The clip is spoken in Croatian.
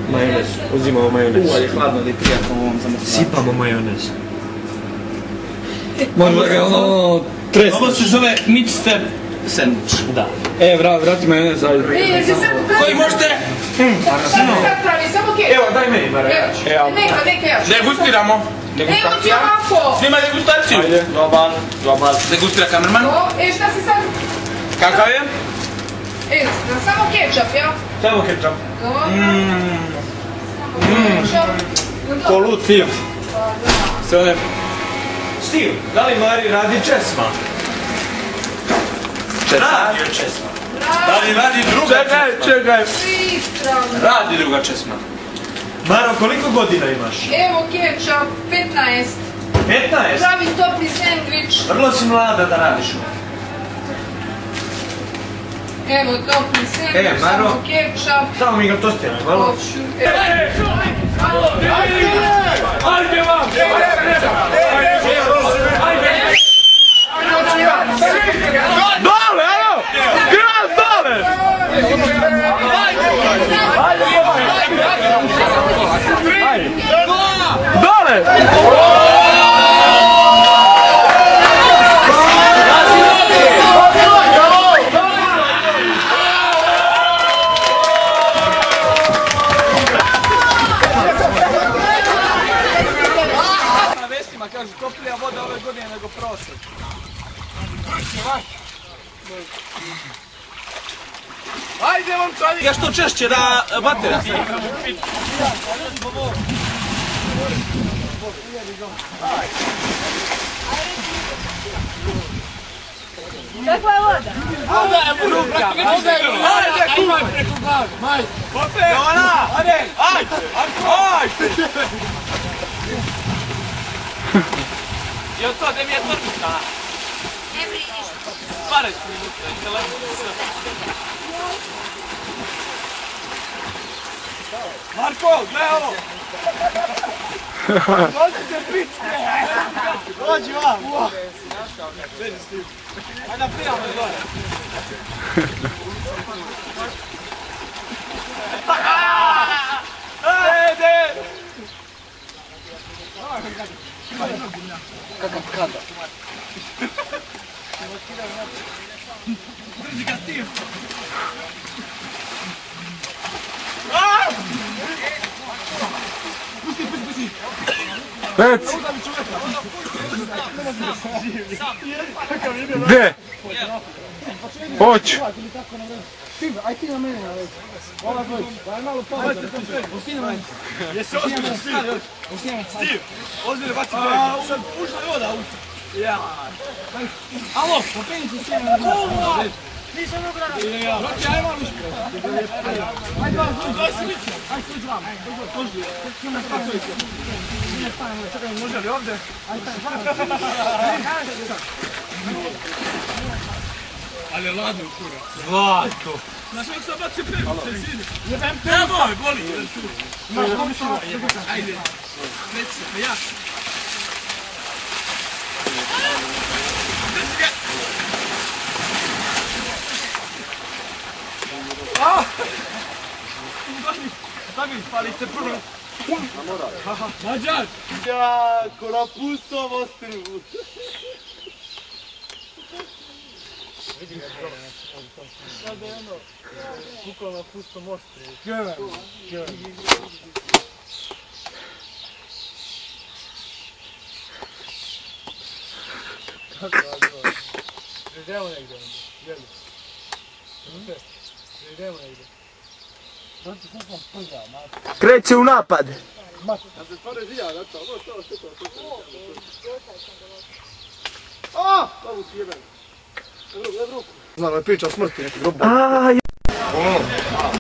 Majonez, uzimamo majonez. Ali hladno li prijatno u ovom zamrzaču. Sipamo majonez. Možda ga ono tresti. Ovo se zove mixter sandwich. Da. Vrati majonez, ajde. Koji možete? Sad pravi, samo kečap. Evo, daj meni marajač. Neka ja ću. Degustiramo. Degustacija. Snima degustaciju. Ajde. Dobar. Degustira kamerman. Šta si sad? Kakav je? Samo kečap, ja? Samo kečap. Dobro. Samo kečap. Ko lud film. Steve, da li Mari radi česma? Radio česma. Da li radi druga česma? Čekaj. Radi druga česma. Maro, koliko godina imaš? Evo kečap, 15. 15? Pravi topli sandvič. Vrlo si mlada da radiš ovo. Evo topli sandvič, Maro. samo kečap. Samo mi ga tostiraj, malo. Hoću. Ajde vam! Dole, evo! Graz dole! Dole! Kažu, toplija voda ove godine nego prošle. Ajde vam čovjek! Ja što češće da batera. Kakva je voda? Voda je buruka! Ajde, kumaj preko glave! Maj! Opet! Jovana! Ajde! Ajde! Ajde! I od sada, gdje mi je torbica? Ne brini. Pare su minuta, telefon i sve. Marko, gledaj ovo! Dođite pičke! Dođi vam! Ajde da prijamo i dole. Ede! Kakav kada? Drži ga Steve! Pusti! Pec! Gde? Hoću! Aj ti na mene, ova dvojica, daj malo pomoći. Pusti na mene. Jesi ozbiljno, Steve? Steve, ozbiljno baci breg. Sad ušla je voda. Ja. Alo, Popeni se sve na mene. nisam mogu raditi. Roki, aj malo više. Ajde vam, ajde sluđi vam. Sluđi. Čekaj, može li ovdje? Ali je ladno u kura. Zlato! Znaš ovdje sam bacio previce, sidi. Nemoj, boli. Ajde. Reci se, pa ja. Drži ga. Stavi, spalite prvo. Mađar! Ja, ko na pustom ostrvu. Sada je ono, bukvalno na pustom ostrvu. Gledaj. Idemo negdje onda, jeli? Idemo negdje. Kreće u napad! Ja se stvarno zija, da to, ovo što to. A! Ovo ti jebem. Evo ruku. Znam, je priča o smrti, neki grobu.